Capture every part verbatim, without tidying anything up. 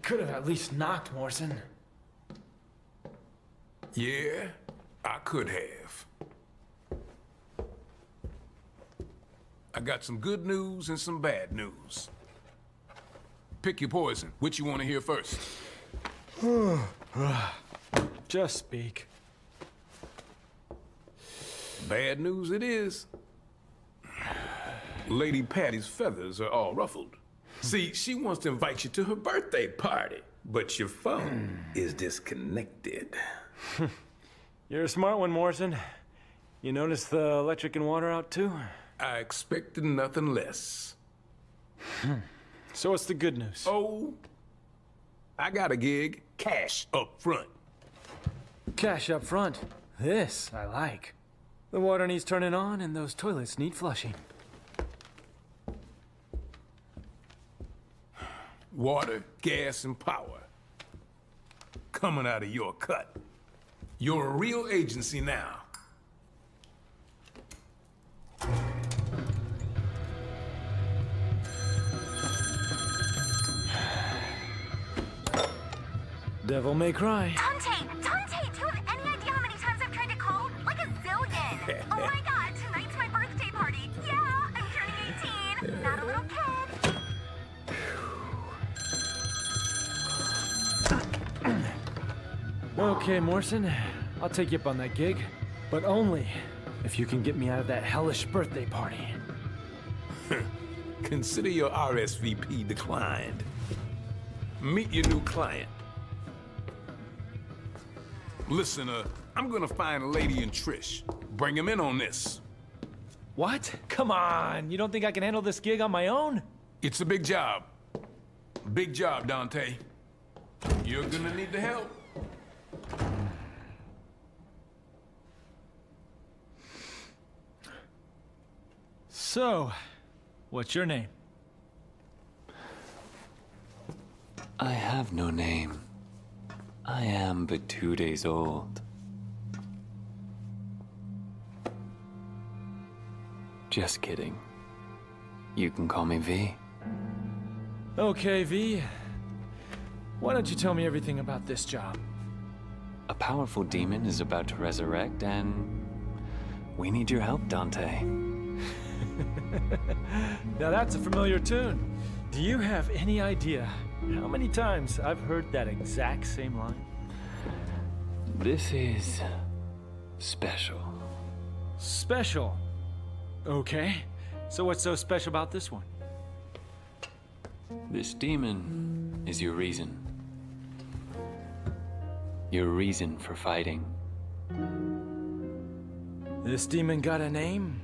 could have at least knocked, Morrison. Yeah, I could have. I got some good news and some bad news. Pick your poison. Which you want to hear first? Just speak. Bad news it is. Lady Patty's feathers are all ruffled. See, she wants to invite you to her birthday party, but your phone is disconnected. You're a smart one, Morrison. You notice the electric and water out too? I expected nothing less. So what's the good news? Oh, I got a gig. Cash up front. Cash up front. This I like. The water needs turning on and those toilets need flushing. Water, gas, and power. Coming out of your cut. You're a real agency now. Devil may cry. Dante! Dante! Do you have any idea how many times I've tried to call? Like a zillion! Oh my god, tonight's my birthday party! Yeah! I'm turning eighteen! Not a little kid! Okay, Morrison. I'll take you up on that gig. But only if you can get me out of that hellish birthday party. Consider your R S V P declined. Meet your new client. Listen, uh, I'm gonna find Lady and Trish. Bring him in on this. What? Come on! You don't think I can handle this gig on my own? It's a big job. Big job, Dante. You're gonna need the help. So, what's your name? I have no name. I am but two days old. Just kidding. You can call me V. Okay, V. Why don't you tell me everything about this job? A powerful demon is about to resurrect, and we need your help, Dante. Now that's a familiar tune. Do you have any idea how many times I've heard that exact same line? This is special. Special? Okay. So what's so special about this one? This demon is your reason. Your reason for fighting. This demon got a name?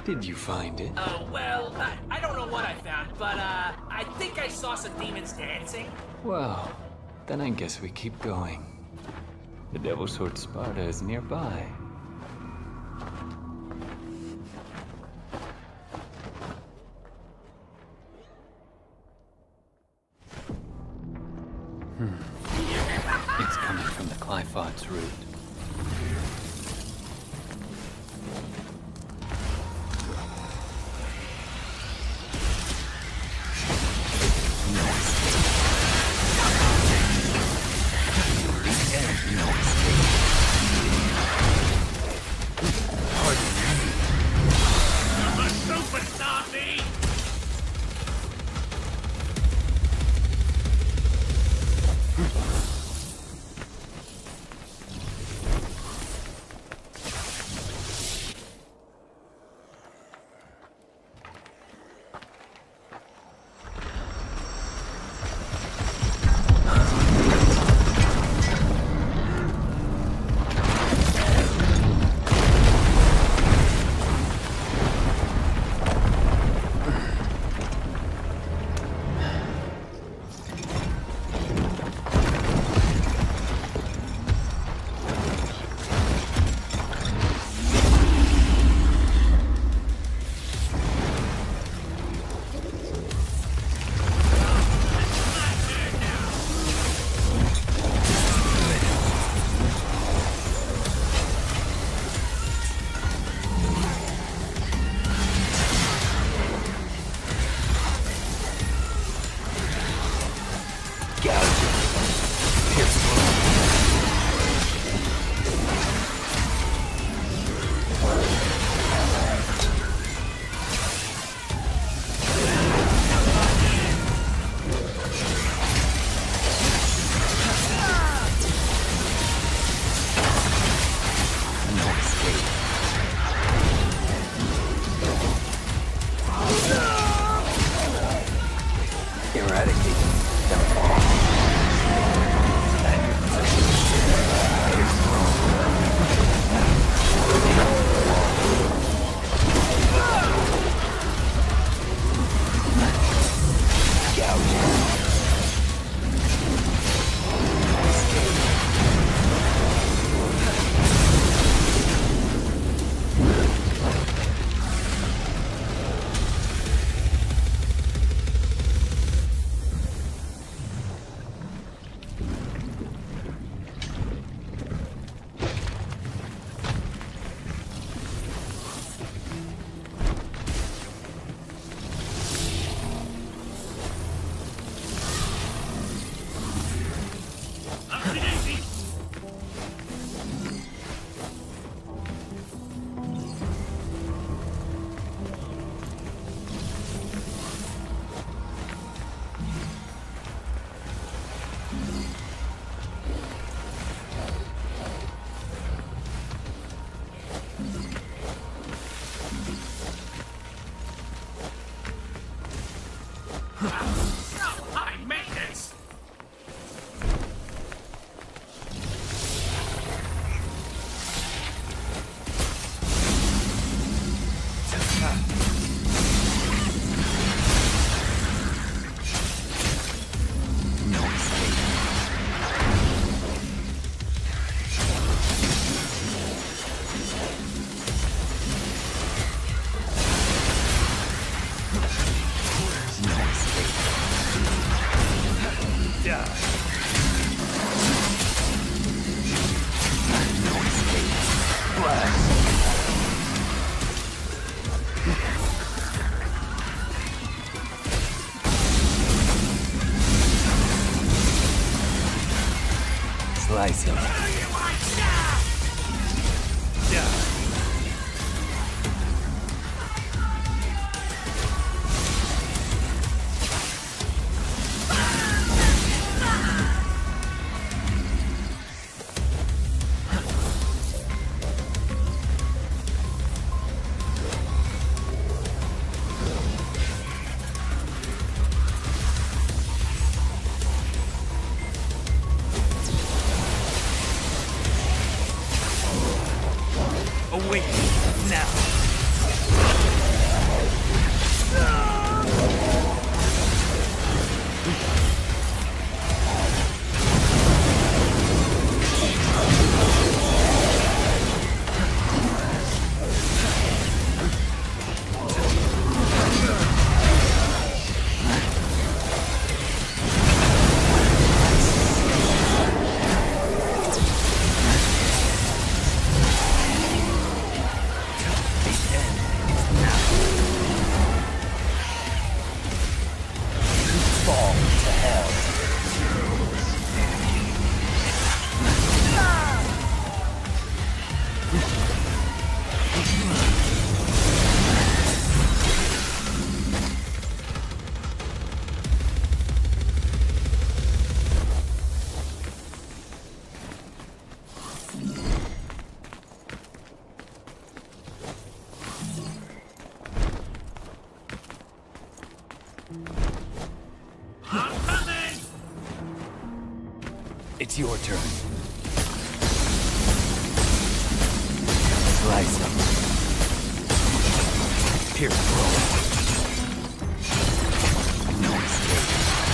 Did you find it? Oh, well, I, I don't know what I found, but, uh, I think I saw some demons dancing. Well, then I guess we keep going. The Devil's Sword Sparta is nearby. Hmm. It's coming from the Clifots route. I made this! Slice him. Awake now. It's your turn. Slice him. Pierce through. No escape.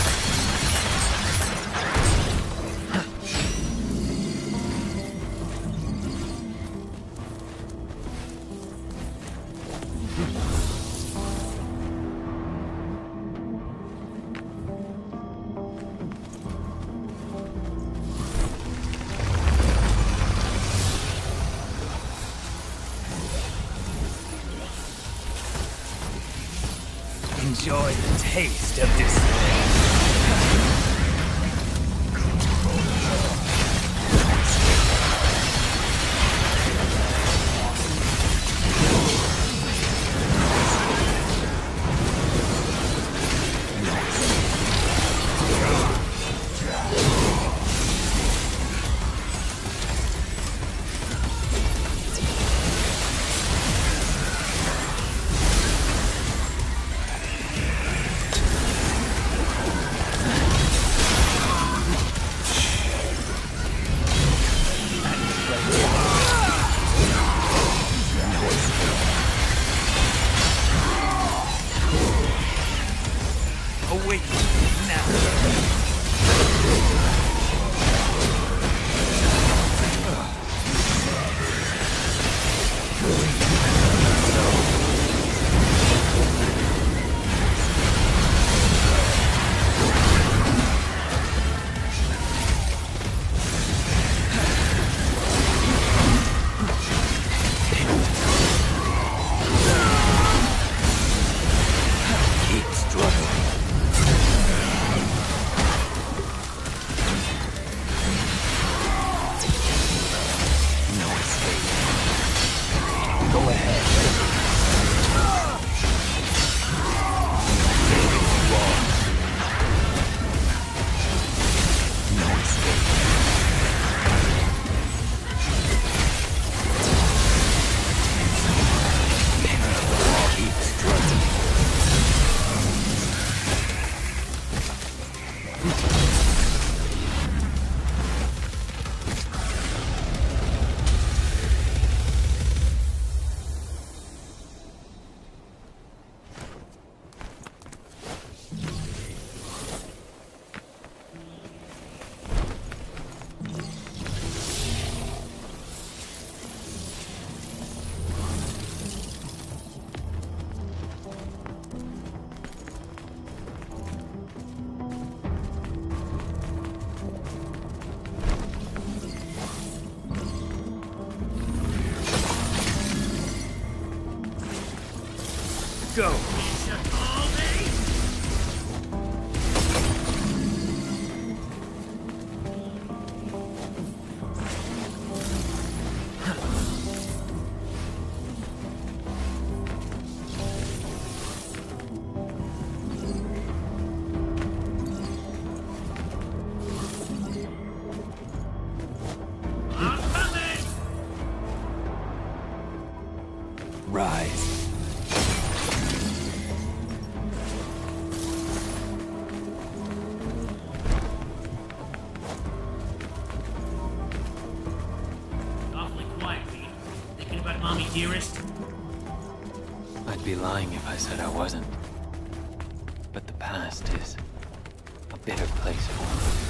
Enjoy the taste of despair. Awake now. Keep struggling. Go ahead. No escape. Keep struggling. Go. Rise. Awfully quiet, Pete. Thinking about Mommy Dearest? I'd be lying if I said I wasn't. But the past is a bitter place for me.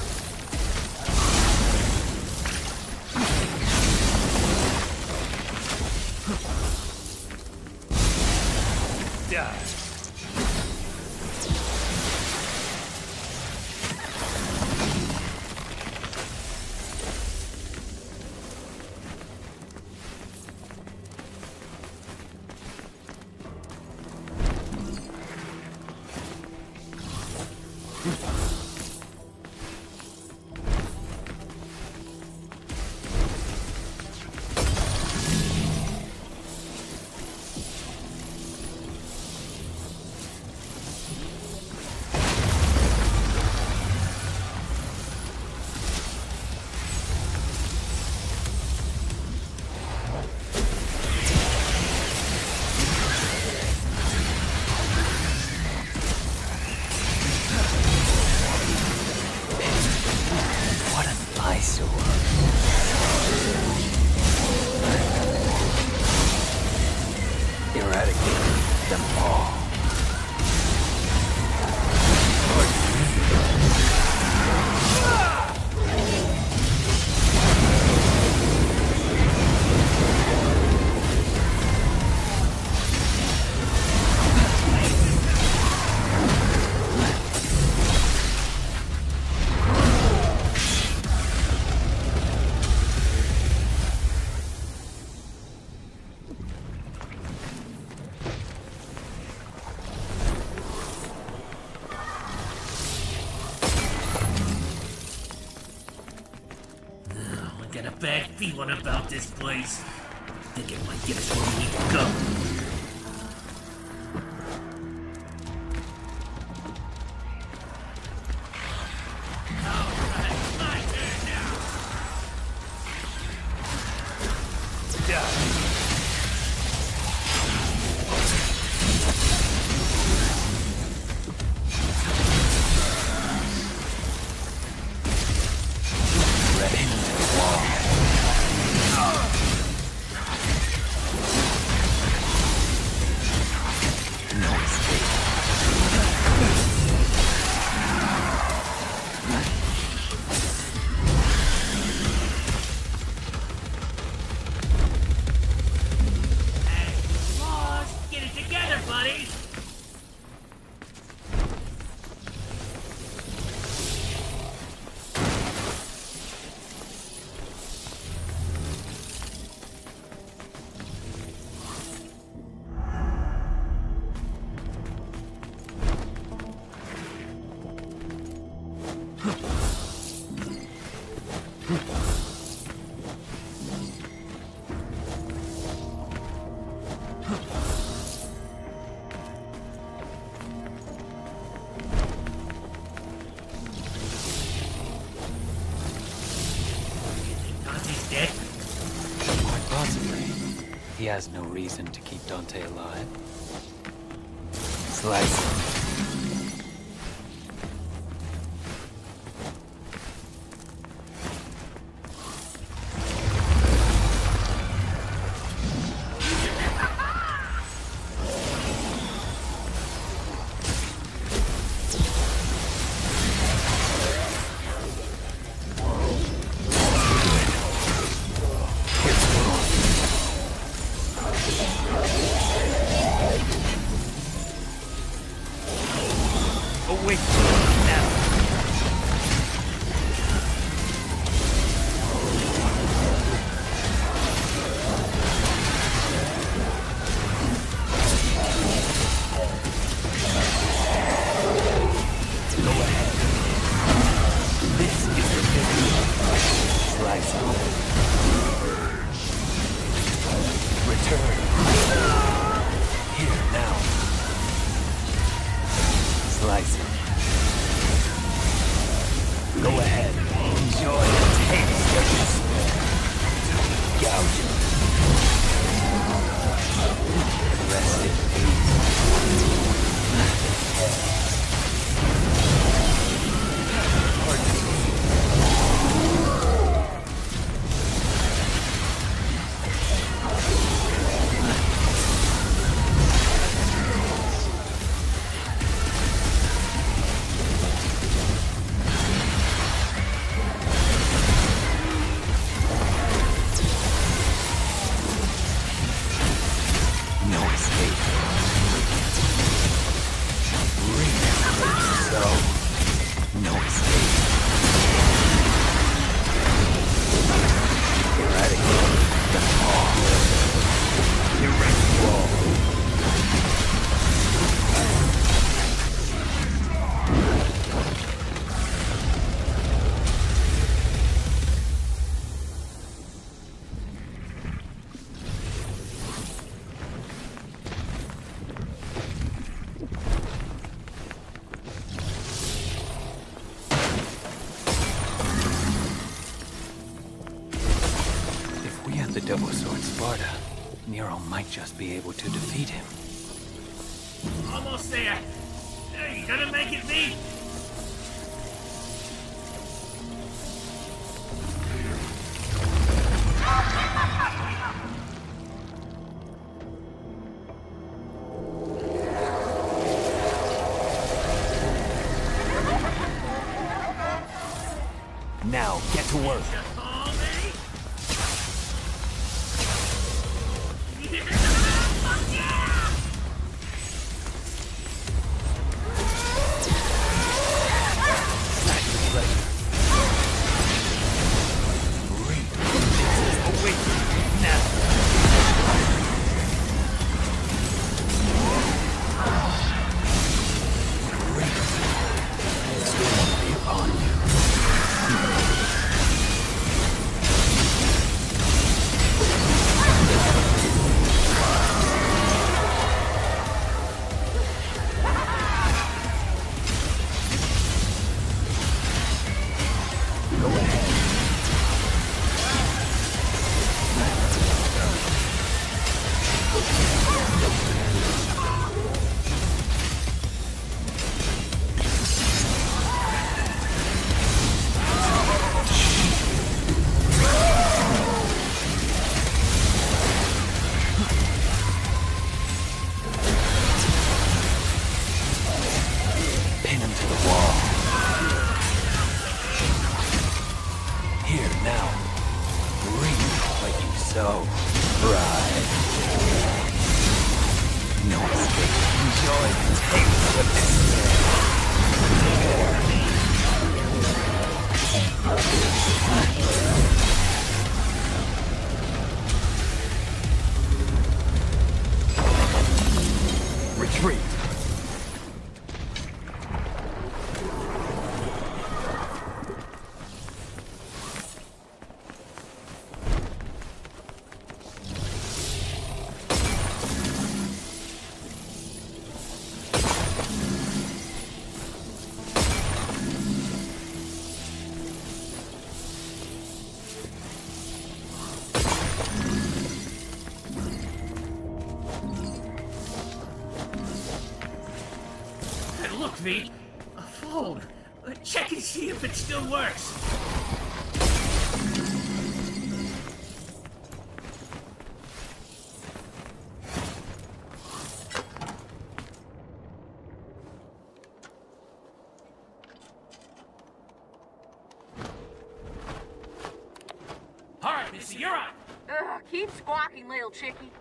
Die. Eradicate them all. Got a bad feeling about this place. Think it might get us where we need to go. Alright, my turn now. Die. He has no reason to keep Dante alive. Slice him. Just be able to defeat him. Almost there. Hey, you gonna make it, me? So, right. No escape. Enjoy the taste of despair. Retreat. Look, V, a phone. Check and see if it still works. All right, Missy, you're up. Ugh, keep squawking, little chickie.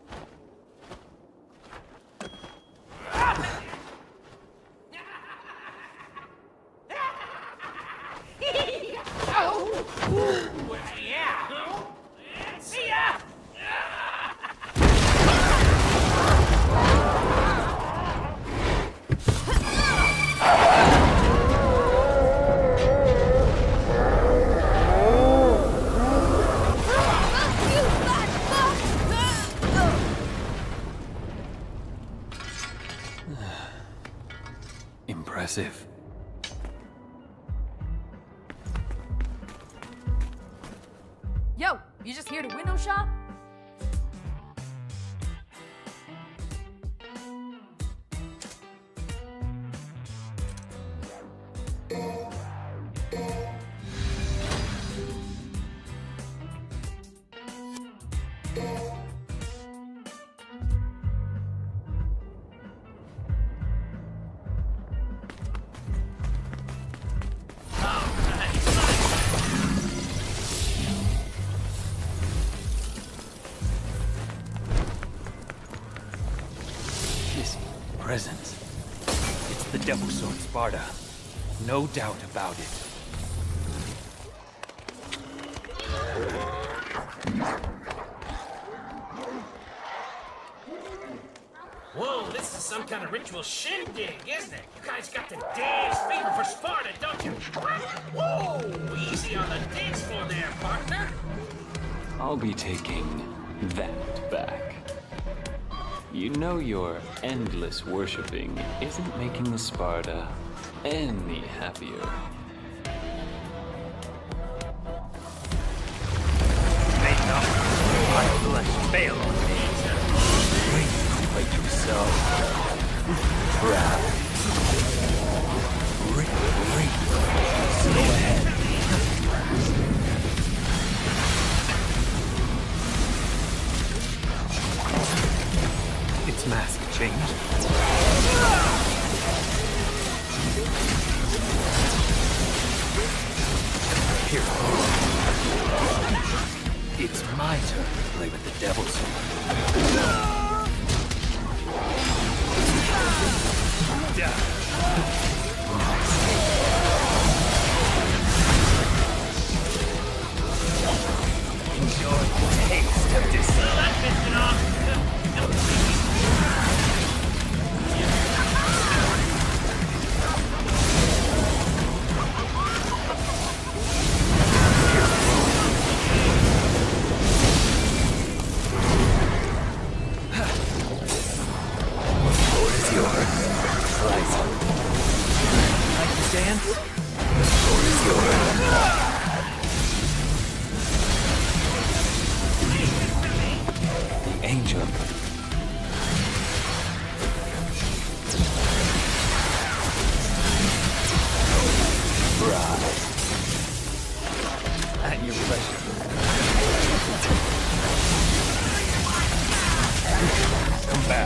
Yeah. See ya. Impressive. Yo, you just here to window shop? Presence. It's the Devil Sword Sparta. No doubt about it. Whoa, this is some kind of ritual shindig, isn't it? You guys got the dance fever for Sparta, don't you? Whoa, easy on the dance floor there, partner. I'll be taking that back. You know your endless worshipping isn't making the Sparta any happier. Make up. My flesh fail on me. Contemplate yourself. Proud. Retreat. Slow ahead. Its mask changed. Here. It's my turn to play with the Devil Sword. Enjoy the taste of despair. That pissed it off. Angel. Right. At your pleasure. Come back.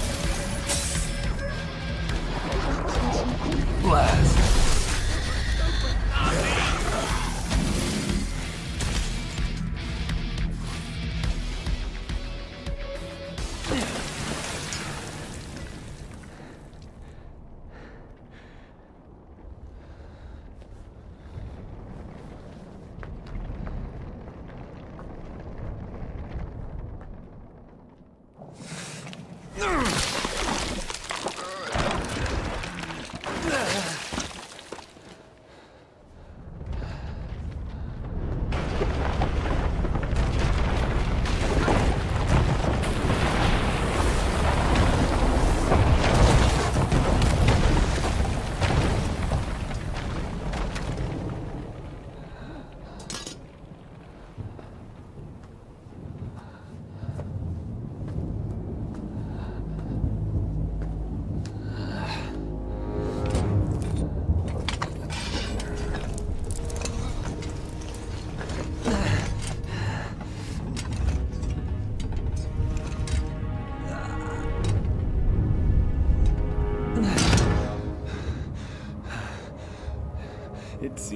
Blast.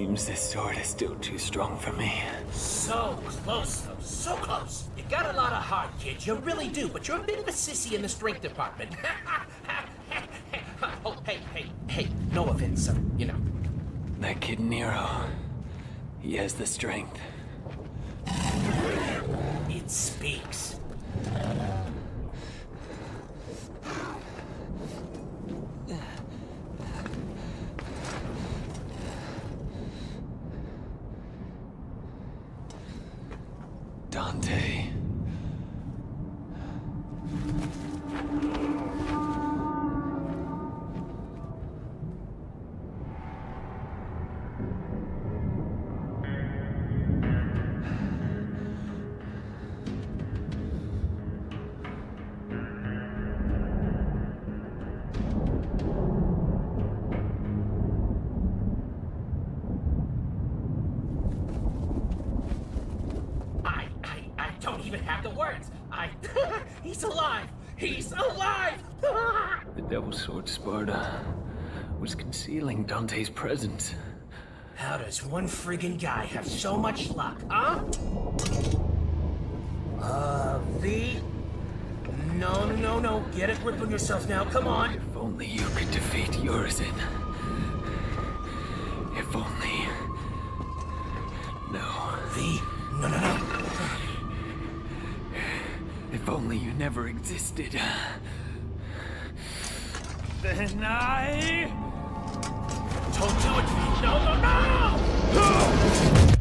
seems this sword is still too strong for me. So close, though. So close. You got a lot of heart, kid. You really do. But you're a bit of a sissy in the strength department. Oh, hey, hey, hey. No offense, sir. You know. That kid Nero, he has the strength. It speaks. Dante. He's alive! He's alive! The Devil's Sword Sparta was concealing Dante's presence. How does one friggin' guy have so much luck, huh? Uh, V? No, no, no, no. Get a grip on yourself now. Come on. If only you could defeat Urizen. If only... No. V? No, no, no. If only you never existed. Then I... Don't do it, V. No, no, no!